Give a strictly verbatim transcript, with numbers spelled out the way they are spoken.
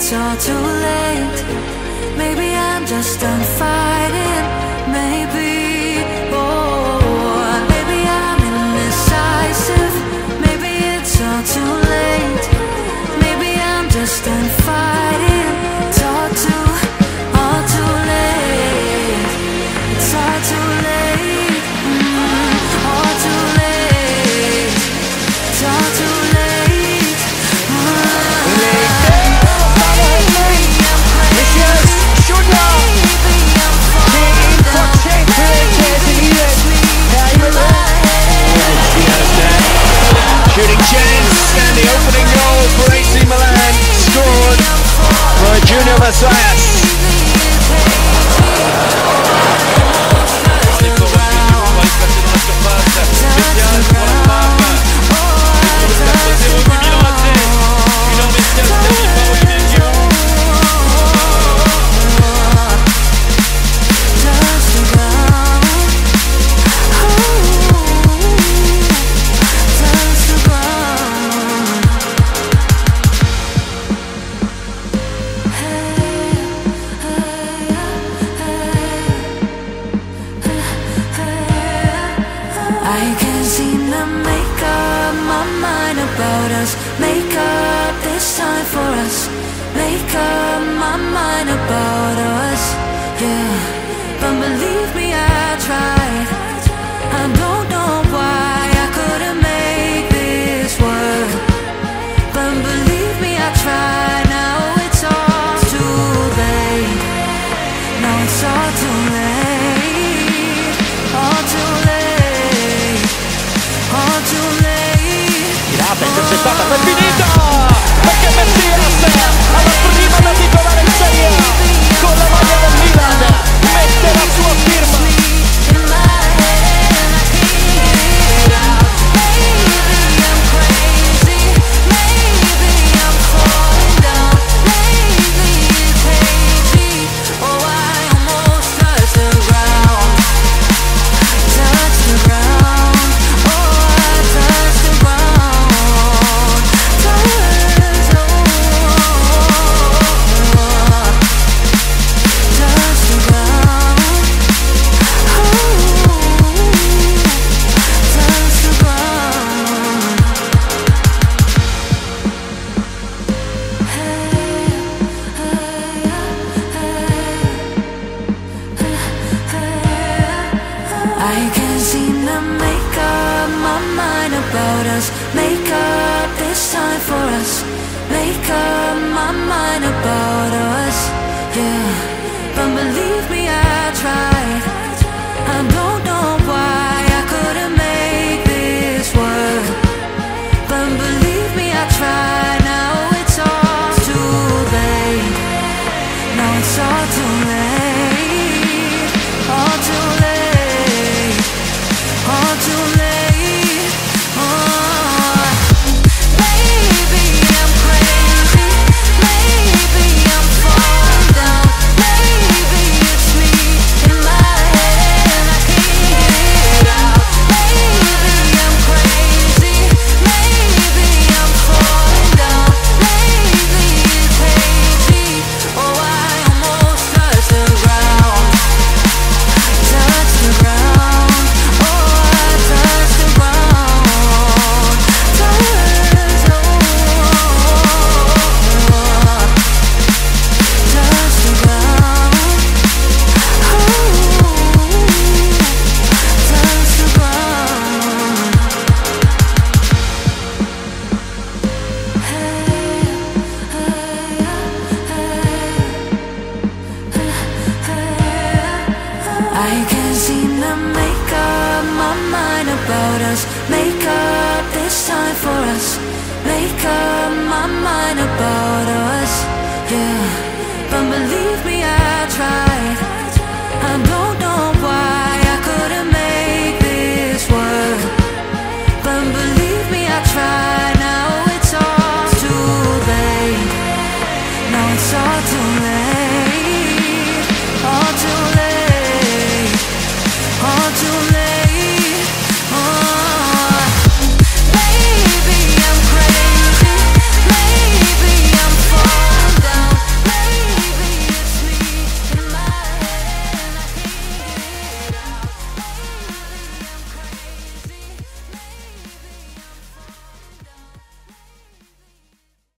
it's all too late. Maybe I'm just done fighting. Maybe, oh, maybe I'm indecisive. Maybe it's all too late. Maybe I'm just done fighting. It's all too, all too late. It's all too late. Mm, all too late. It's all too late. Mm. Messias, Sugah, King for change, A C Milan shooting chance, and the opening goal for A C Milan, scored by Junior Messias. I can't seem to make up my mind about us. Make up this time for us. Make up my mind about us. Yeah, but believe me, I tried. I don't know why I couldn't make this work. But believe me, I tried. Now it's all too late. Now it's all too late. All too late. All too late. Tirata intercettata per finita, perché Messias alla prima da titolare in Serie A con la maglia del Milan mette la sua firma. I can't seem to make up my mind about us. Make up this time for us. Make up